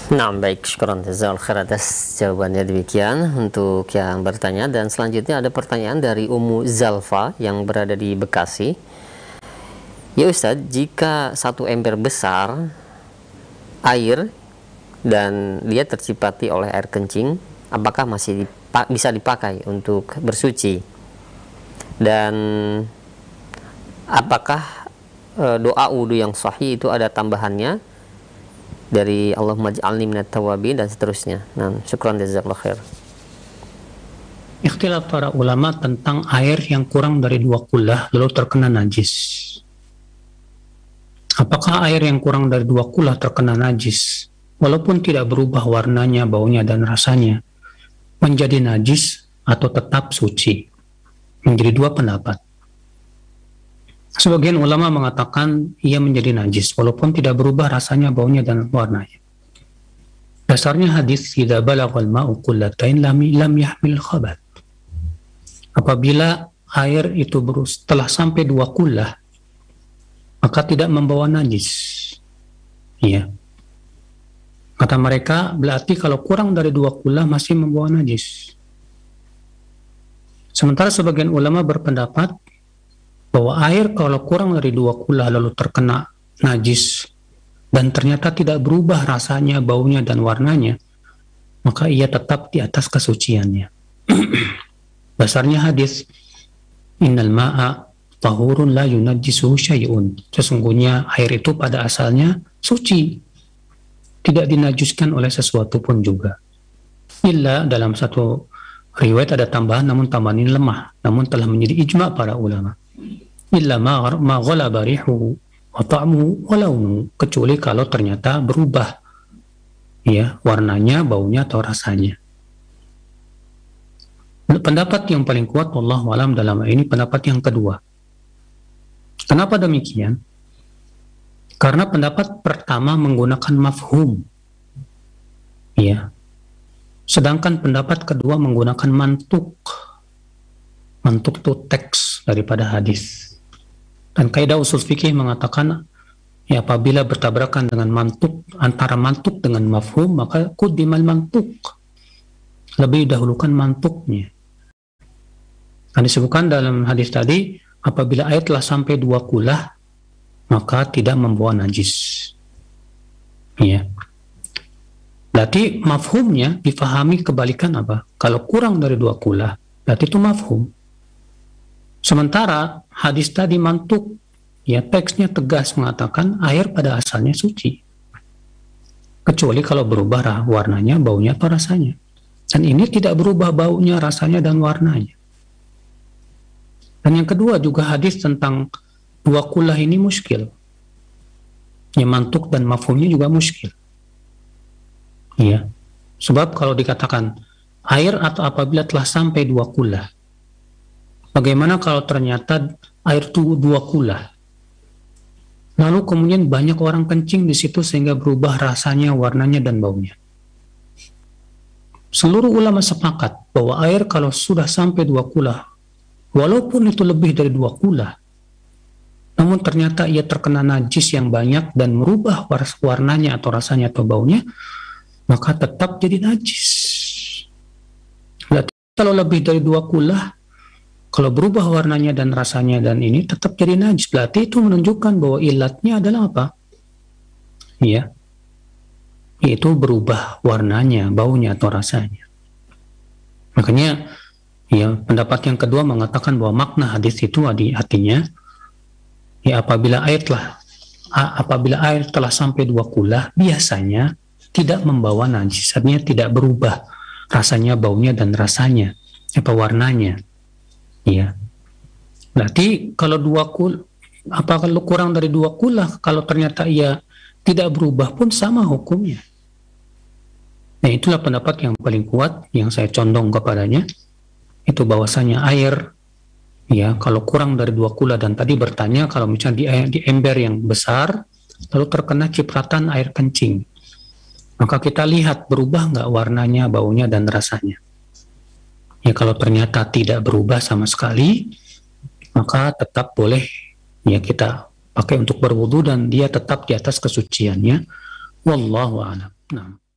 Nah, baik, syukran jazakallahu khair atas jawabannya. Demikian untuk yang bertanya. Dan selanjutnya ada pertanyaan dari Ummu Zalfa yang berada di Bekasi. Ya Ustadz, jika satu ember besar air dan dia tercipati oleh air kencing, apakah masih bisa dipakai untuk bersuci? Dan apakah doa wudhu yang sahih itu ada tambahannya dari Allahumma ij'alni minat tawabin dan seterusnya? Nah, syukran jazakallahu khair. Ikhtilaf para ulama tentang air yang kurang dari 2 kullah lalu terkena najis. Apakah air yang kurang dari 2 kullah terkena najis walaupun tidak berubah warnanya, baunya, dan rasanya menjadi najis atau tetap suci? Menjadi 2 pendapat. Sebagian ulama mengatakan ia menjadi najis walaupun tidak berubah rasanya, baunya, dan warnanya. Dasarnya hadis idza balaghal ma'u qullatain lam yahmil khabath. Apabila air itu telah sampai 2 kullah maka tidak membawa najis. Iya. Kata mereka, berarti kalau kurang dari 2 kullah masih membawa najis. Sementara sebagian ulama berpendapat bahwa air kalau kurang dari 2 kullah lalu terkena najis dan ternyata tidak berubah rasanya, baunya, dan warnanya, maka ia tetap di atas kesuciannya. Dasarnya hadis innal ma'a tahurun la yunajjisuhu syai'un. Sesungguhnya air itu pada asalnya suci, tidak dinajiskan oleh sesuatu pun juga. Illa dalam satu riwayat ada tambahan, namun tambahan ini lemah, namun telah menjadi ijma' para ulama. Illa ma ghalaba rihuhu wa ta'muhu wa launuhu, kecuali kalau ternyata berubah ya warnanya, baunya, atau rasanya. Pendapat yang paling kuat wallahu alam dalam ini pendapat yang kedua. Kenapa demikian? Karena pendapat pertama menggunakan mafhum, ya. Sedangkan pendapat kedua menggunakan mantuk. Mantuk itu teks daripada hadis. Dan kaidah usul fikih mengatakan, ya apabila bertabrakan dengan mantuk, antara mantuk dengan mafhum, maka quddimal mantuk. Lebih dahulukan mantuknya. Dan disebutkan dalam hadis tadi, apabila air telah sampai 2 kullah, maka tidak membawa najis. Ya. Berarti mafhumnya difahami kebalikan apa? Kalau kurang dari 2 kullah, berarti itu mafhum. Sementara hadis tadi mantuk, ya teksnya tegas mengatakan air pada asalnya suci. Kecuali kalau berubah warnanya, baunya, atau rasanya. Dan ini tidak berubah baunya, rasanya, dan warnanya. Dan yang kedua juga hadis tentang 2 kullah ini muskil. Ya mantuk dan mafhumnya juga muskil. Ya. Sebab kalau dikatakan air atau apabila telah sampai 2 kullah, bagaimana kalau ternyata air itu 2 kullah? Lalu kemudian banyak orang kencing di situ sehingga berubah rasanya, warnanya, dan baunya. Seluruh ulama sepakat bahwa air kalau sudah sampai 2 kullah, walaupun itu lebih dari 2 kullah, namun ternyata ia terkena najis yang banyak dan merubah warnanya atau rasanya atau baunya, maka tetap jadi najis. Berarti kalau lebih dari 2 kullah, kalau berubah warnanya dan rasanya dan ini tetap jadi najis, berarti itu menunjukkan bahwa ilatnya adalah apa? Ya, yaitu berubah warnanya, baunya, atau rasanya. Makanya, ya pendapat yang kedua mengatakan bahwa makna hadis itu artinya, ya apabila air telah sampai 2 kullah, biasanya tidak membawa najis, artinya tidak berubah rasanya, baunya, dan rasanya, atau warnanya. Ya, berarti kalau kalau kurang dari 2 kullah, kalau ternyata ia tidak berubah pun sama hukumnya. Nah, itulah pendapat yang paling kuat yang saya condong kepadanya, itu bahwasanya air, ya kalau kurang dari 2 kullah, dan tadi bertanya kalau misalnya di ember yang besar lalu terkena cipratan air kencing, maka kita lihat berubah nggak warnanya, baunya, dan rasanya. Ya kalau ternyata tidak berubah sama sekali, maka tetap boleh ya kita pakai untuk berwudu dan dia tetap di atas kesuciannya. Wallahu a'lam. Nah.